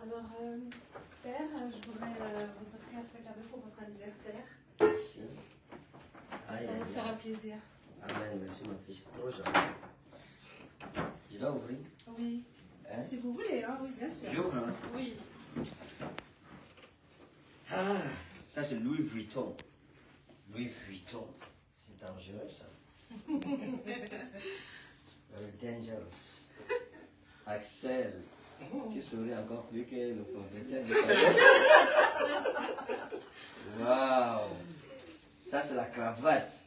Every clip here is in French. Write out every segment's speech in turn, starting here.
Alors, Père, je voudrais vous offrir ce cadeau pour votre anniversaire. Merci. Ça vous fera plaisir. Amen, merci ma fille, c'est trop gentil. Je dois ouvrir? Oui. Hein? Si vous voulez, hein, oui, bien sûr. J'ouvre, hein? Oui. Ah, ça c'est Louis Vuitton. Louis Vuitton, c'est dangereux ça. Very dangerous. Axel, tu souris encore plus que le propriétaire du palais. Waouh! Ça c'est la cravate.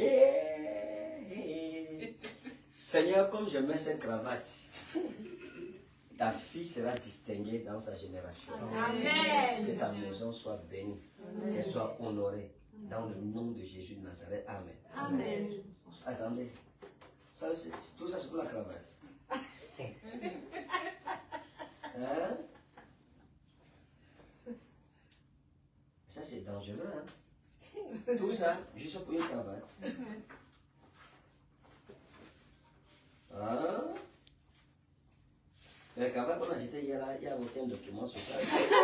Yeah. Seigneur, comme je mets cette cravate, ta fille sera distinguée dans sa génération. Amen. Que sa maison soit bénie, qu'elle soit honorée. Dans le nom de Jésus de Nazareth. Amen. Amen. Attendez. Ça, tout ça, c'est pour la cravate. Hein? Ça, c'est dangereux. Hein? Tout ça, juste pour une cravate. Hein? La cravate qu'on a jeté hier, il n'y a aucun document sur ça.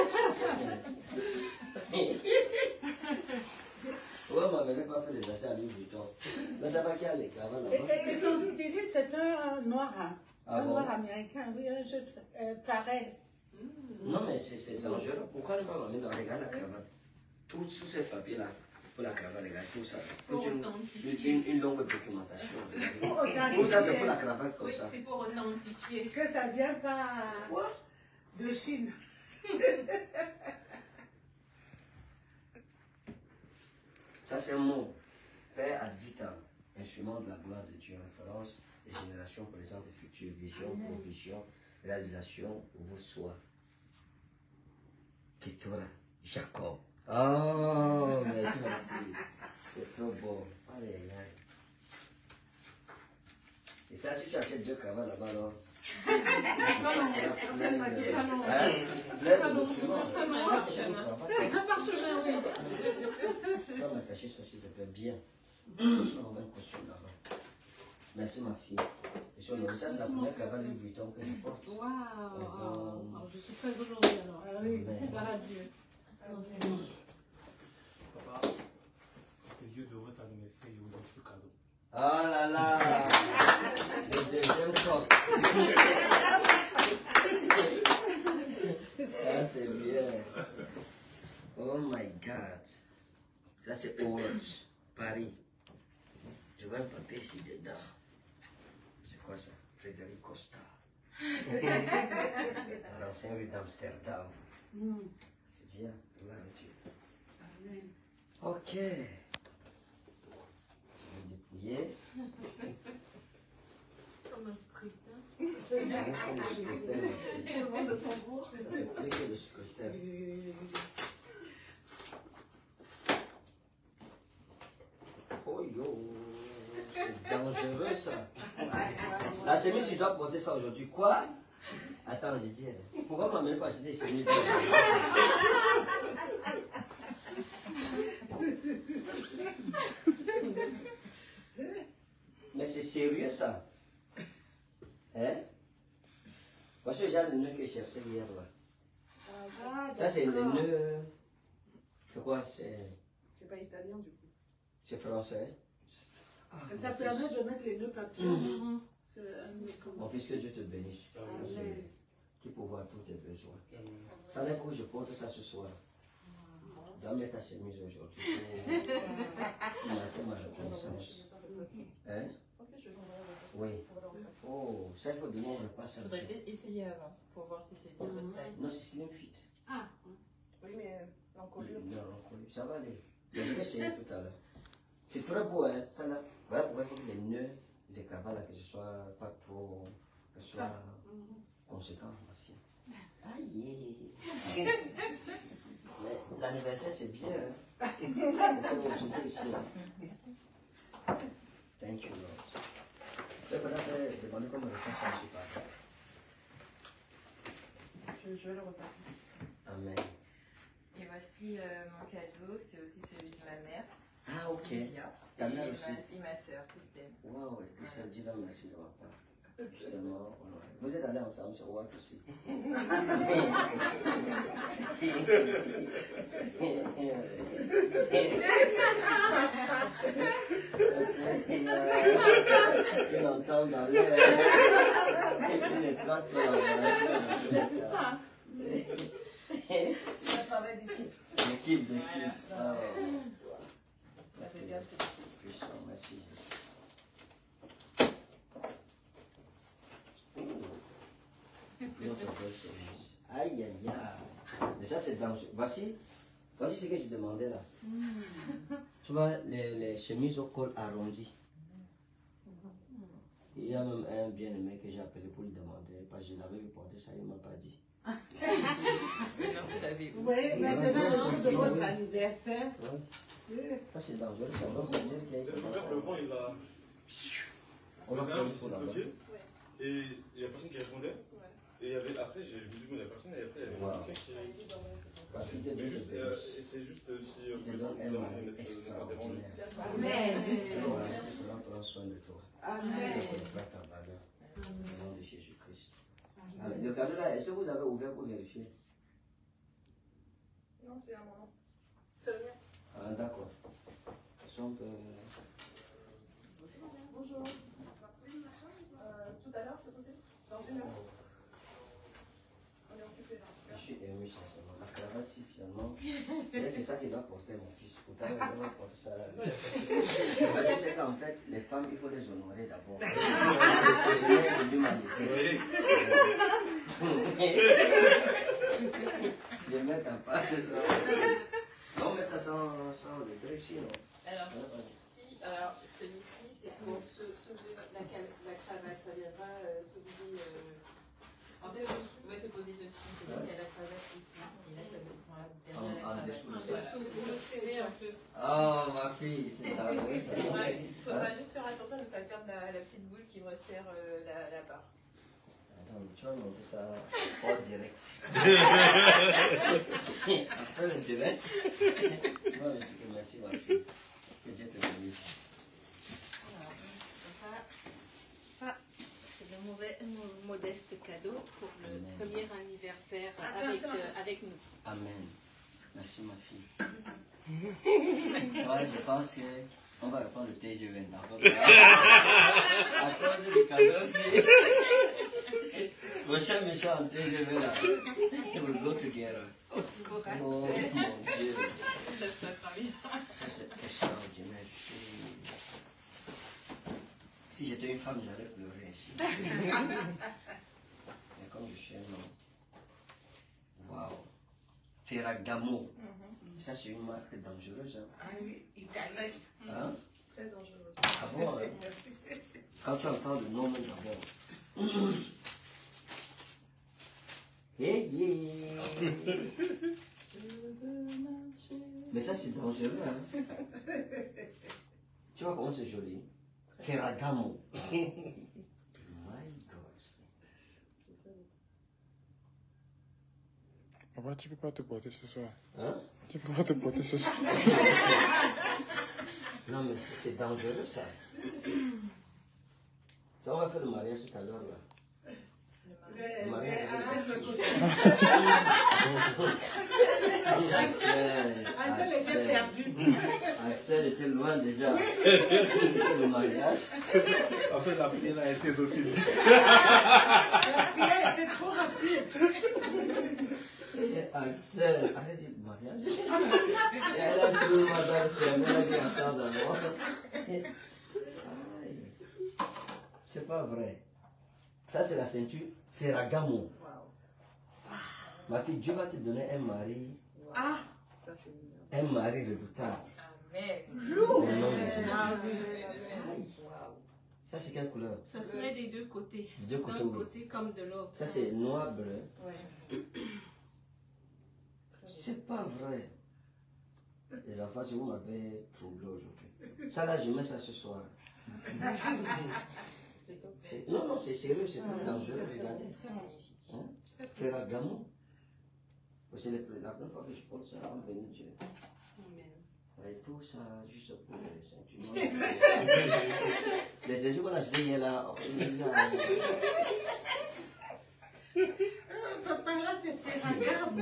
Ouais, on m'avait pas fait des achats à Louis Vuitton. Mais ça va qu'il y a les cravates là-bas. Et son stylet, c'est un noir. Ah Un bon? noir américain, oui, un jeu pareil. Non, mais c'est dangereux. Pourquoi ne pas m'amener dans regarde la cravate? Tous ces papiers-là, pour la cravate, regarde, tout ça. Une longue documentation. Tout ça, c'est pour la cravate comme Oui, ça. c'est pour authentifier. Que ça vient pas Quoi? de Chine. Ça, c'est un mot. Père ad vitam, instrument de la gloire de Dieu, référence des générations présentes et futures, vision, provision, réalisation, vous soit. Ketura, Jacob. Oh, merci ma fille. C'est trop beau. Allez, allez. Et ça, si tu achètes deux cravates là-bas, alors. Ce sera long. Un parchemin, oui. Tu vas m'attacher ça, s'il te plaît, bien. On va un costume là-bas. Merci ma fille. Et sur le ça, c'est la première cravate Louis Vuitton que je porte. Waouh. Je suis très honorée alors. Ah oui. Gloire à Dieu. Papa, c'est vieux de votre anniversaire, il vous donne ce cadeau. Ah là là! Le deuxième top. Ah, c'est bien. Oh my God. Ça, c'est Orange, Paris. Je vois un papier ici dedans. C'est quoi ça? Frédéric Costa. À l'ancien rue d'Amsterdam. C'est bien. Gloire à Dieu. Ok. Je vais dépouiller. Comme un scrutin. Comme le scrutin. Tout le monde de tambour. Ça, c'est plus que le scrutin. Oh yo. C'est dangereux ça. La chemise, tu dois porter ça aujourd'hui. Quoi? Attends, j'ai dit. Pourquoi on ne m'a pas acheté des chemises? Mais c'est sérieux ça. Hein? Parce que j'ai le nœud que je cherchais hier là. Ça c'est le nœud. C'est quoi? C'est pas italien du coup. C'est français. Ça permet de mettre les nœuds papillons. C'est un nœud comme Mon fils, que Dieu te bénisse. Ça, c'est qui pourvoit tous tes besoins. Ça n'est que je porte ça ce soir. Je dois mettre ta chemise aujourd'hui. Pour marquer ma reconnaissance. Hein? Oui. Oh, ça il faut donner un repas Il samedi. faudrait peut-être essayer avant pour voir si c'est bien votre taille. Non, c'est slim fit. Ah. Oui, mais l'encolure. Non, l'encolure. Ça va aller. Je vais essayer tout à l'heure. C'est très beau, hein. Ça là. Voilà pourquoi il faut que les nœuds des cravates là, que ce soit pas trop. Que ce soit conséquent, ma fille. Aïe. Mais l'anniversaire c'est bien, hein. Il faut continuer ici. Thank you, Lord. Je vais demander comment je fais ça aussi, pardon. Je vais le repasser. Amen. Et voici mon cadeau, c'est aussi celui de ma mère. Ah, ok. Lydia, Ta mère aussi. et ma soeur, Christine. Waouh, que ça dit là, merci de ma part. Justement, vous êtes allés ensemble sur Walk aussi. Il entend dans l'air. Il est trop collaboration. C'est ça. Ça travaille d'équipe. L'équipe. Ça, c'est bien, c'est Puissant, merci. Aïe, aïe, aïe. Mais ça, c'est dangereux. Voici ce que je demandais là. Tu vois, les chemises au col arrondi. Il y a même un bien-aimé que j'ai appelé pour lui demander, parce que je l'avais vu porter ça, il ne m'a pas dit. Maintenant, vous savez où. Oui, maintenant, le jour de votre anniversaire. Ça, c'est dangereux, ça doit se dire qu'il y a Le vent, il a. On va faire pour là-bas. Et il y a personne qui répondait. Et il y avait, après, je me suis dit, il y a personne, et après, il y avait quelqu'un qui. Mais juste, et c'est juste si vous te voulez donne un déranger, mari ne pas déranger. Amen. Cela prend soin de toi. Amen. Ta valeur. Au nom de Jésus-Christ. Le cadeau là, est-ce que vous avez ouvert pour vérifier? Non, c'est un moment. C'est le mien. Ah, d'accord. Donc, Bonjour. Tout à l'heure, c'est possible? Dans une heure? On est occupé là. je suis ému sincèrement. La cravate, si finalement, c'est ça qu'il doit porter mon fils. Pourtant, il doit porter ça là. C'est qu'en fait, les femmes, il faut les honorer d'abord. C'est le lien de l'humanité. Je mets en place ce soir. Non, mais ça sent le truc ici, non? Alors, celui-ci, c'est pour soulever la cravate. Ça viendra soulever. En fait, vous pouvez se poser dessus. C'est donc il y a la cravate ici. Et là, ça va derrière la cravate. Oh, ma fille, c'est dangereux ça. Il faudra juste faire attention de ne pas perdre la petite boule qui resserre la barre. Attends, tu vas monter ça en direct. Après le direct. Non, merci ma fille. Que Dieu te bénisse. Ça, c'est le modeste cadeau pour le premier anniversaire avec nous. Amen. Merci ma fille. Ouais, je pense qu'on va reprendre le TG20 encore. À cause du cadeau aussi. Prochaine mission en TGV là. We will go together. Au secours. Oh mon Dieu. Ça se passera bien. Ça c'est extraordinaire. Si j'étais une femme, j'allais pleurer ici. Mais comme je suis un homme. Waouh. Ferragamo. Ça c'est une marque dangereuse. Hein? Ah oui, italien. Hein? Très dangereux. Ah bon, hein? Quand tu entends le nom même d'abord. Hey, yeah. Mais ça c'est dangereux, hein? Tu vois comment c'est joli? Ferragamo. My God. Papa, tu peux pas te porter ce soir. Hein? Tu peux pas te porter ce soir. Non mais c'est dangereux ça. Ça on va faire le mariage tout à l'heure là. Le mariage Avec le costume. Axel était perdu. Axel était loin déjà. Le mariage. En fait, la prière a été d'autres. La prière était trop rapide. Axel, arrête le mariage. Elle a dit au madame, c'est elle a dit attends d'abord. C'est pas vrai. Ça c'est la ceinture Ferragamo. Ma fille, Dieu va te donner un mari. Ah, ça c'est mignon. Un mari redoutable. Amen. Au nom de Jésus. Ah oui. Ça c'est quelle couleur? Ça serait des deux côtés. Des deux côtés, D'un oui. côté comme de l'autre. Ça c'est noir bleu. Ouais. C'est pas vrai. Les enfants, si vous m'avez troublé aujourd'hui. Ça là, je mets ça ce soir. Non, non, c'est sérieux, c'est très dangereux. Regardez. Très magnifique. Hein? Ferragamo. C'est la première fois que je porte ça en béni Dieu. Amen. Et tout ça, juste pour les ceintures. Les ceintures qu'on a achetées là, Papa, là, c'était regarde.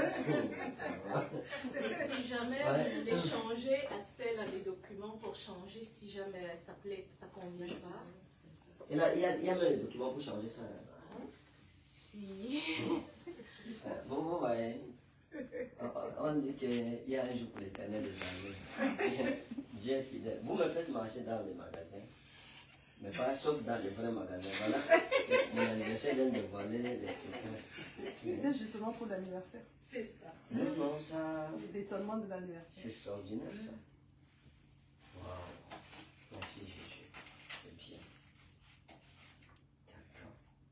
Si jamais vous voulez changer, Axel a des documents pour changer si jamais ça convient pas. Il y a même des documents pour changer ça. Si. Bon, ouais. On dit qu'il y a un jour pour l'éternel des années. Dieu est fidèle. Vous me faites marcher dans les magasins, mais pas sauf dans les vrais magasins. Voilà. Mon anniversaire vient de voler les secrets. C'était justement pour l'anniversaire. C'est ça. Non, non, ça. L'étonnement de l'anniversaire. C'est extraordinaire ça. Waouh. Merci Jésus. C'est bien. D'accord.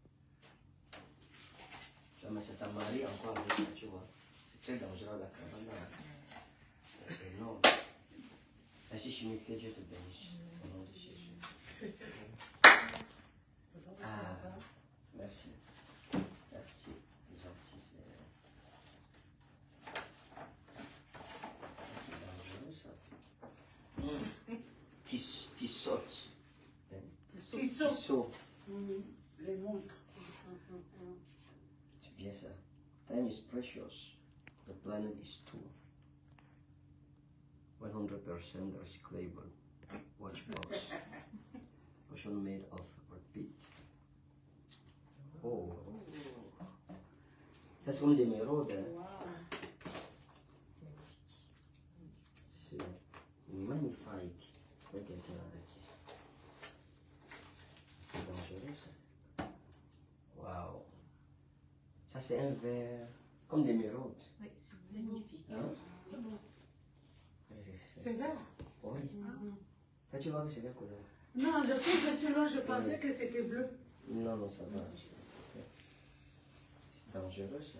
Mais ça marie encore avec ça, tu vois. C'est très dangereux la caravane là. C'est énorme. Merci Chimie, que Dieu te bénisse. Au nom de Jésus. Ah, merci. Merci. C'est gentil. C'est dangereux ça. Tissot. Les montres. C'est bien ça. Time is precious. The planet is too. 100% recyclable. Watchbox. Cushion made of repeat. Oh. Ça c'est comme des mérodes. C'est magnifique. C'est dangereux ça. Waouh. Ça c'est un verre comme des mérodes. Oui, c'est magnifique. Hein? C'est vert. Oui. Quand tu vois que c'est quelle couleur? Non, depuis que je suis là, je pensais que c'était bleu. Non, non, ça va. C'est dangereux ça.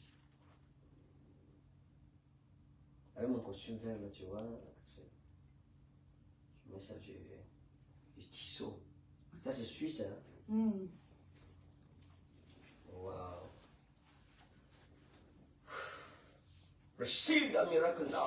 Avec mon costume vert là, tu vois, je mets ça du tissot. Ça c'est suisse, hein? Wow. Receive your miracle now.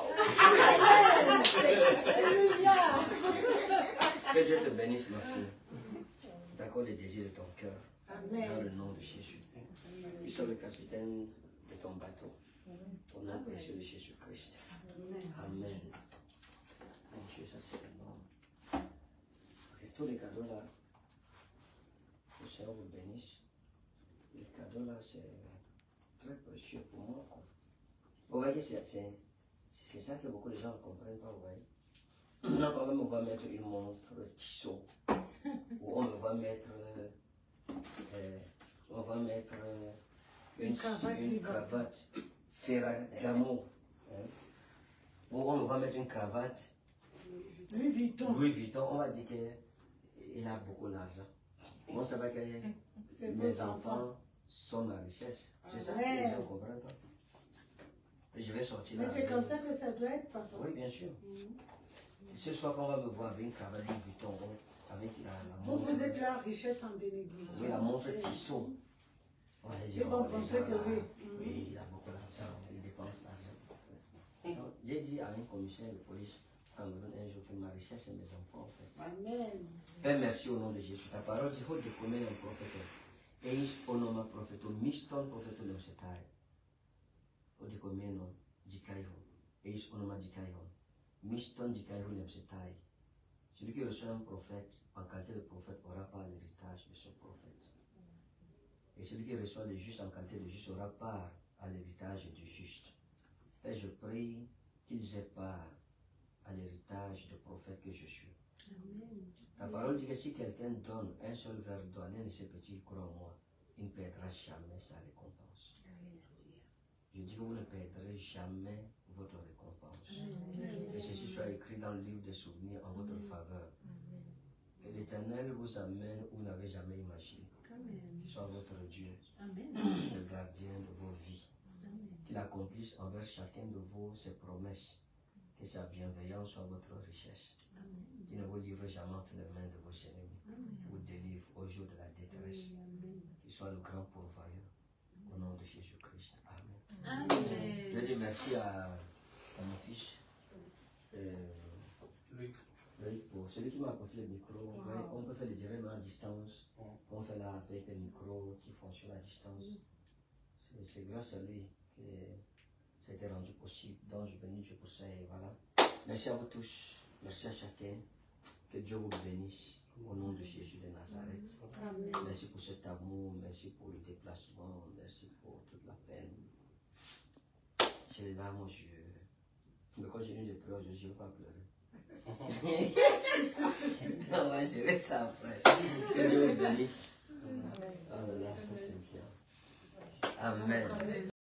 Que Dieu te bénisse, ma fille. D'accord les désirs de ton cœur. Dans le nom de Jésus. Tu sois le capitaine de ton bateau. Au nom précieux de Jésus-Christ. Amen. Mon Dieu, ça c'est énorme. Et tous les cadeaux là, le Seigneur vous bénisse. Les cadeaux là, c'est très précieux pour moi. Vous voyez, c'est ça que beaucoup de gens ne comprennent pas, vous voyez. Non, on me va mettre une montre tissot, ou on me va mettre, une cravate Ferragamo, hein. Ou on me va mettre une cravate Louis Vuitton, on va dire qu'il a beaucoup d'argent. Moi, ça va que mes enfants sont ma richesse. C'est ça que les gens ne comprennent pas. Je vais sortir là. Mais c'est comme ça que ça doit être, papa. Oui, bien sûr. Ce soir, quand on va me voir avec une cravate Louis Vuitton, avec la montre. Vous êtes la richesse en bénédiction. Oui, la montre tissot. Ils vont penser que oui. Oui, il a beaucoup d'argent, il dépense l'argent. J'ai dit à un commissaire de police, quand me donne un jour que ma richesse et mes enfants, en fait. Amen. Père, merci au nom de Jésus. Ta parole dit, il faut décoller un prophète. Et il onoma prophète, miston prophète le setai. Odikomeno dikaiho, eis onoma dikaiho, miston dikaiho lemsetai. Celui qui reçoit un prophète en qualité de prophète aura part l'héritage de ce prophète. Et celui qui reçoit le juste en qualité de juste aura part à l'héritage du juste. Et je prie qu'ils aient part à l'héritage de prophète que je suis. Amen. La parole dit que si quelqu'un donne un seul verre d'eau à l'un de ses petits, crois en moi, il ne perdra jamais sa récompense. Je dis que vous ne perdrez jamais votre récompense. Amen. Que ceci soit écrit dans le livre des souvenirs en votre faveur. Amen. Que l'Éternel vous amène où vous n'avez jamais imaginé. Qu'il soit votre Dieu, Amen. Le gardien de vos vies. Qu'il accomplisse envers chacun de vous ses promesses. Que sa bienveillance soit votre richesse. Qu'il ne vous livre jamais entre les mains de vos ennemis. Qu'il vous délivre au jour de la détresse. Qu'il soit le grand pourvoyeur. Au nom de Jésus-Christ. Amen. Amen. Je dis merci à mon fils. Loïc, pour celui qui m'a apporté le micro, on peut faire le direct à distance. On fait là avec le micro qui fonctionne à distance. C'est grâce à lui que ça a été rendu possible. Donc je bénis Dieu pour ça et voilà. Merci à vous tous. Merci à chacun. Que Dieu vous bénisse. Au nom de Jésus de Nazareth. Amen. Merci pour cet amour. Merci pour le déplacement. Merci pour toute la peine. J'ai les larmes aux yeux. Mais quand j'ai eu des pleurs, je ne vais pas pleurer. Non, moi, je vais ça après. Que Dieu vous bénisse. Amen. Amen.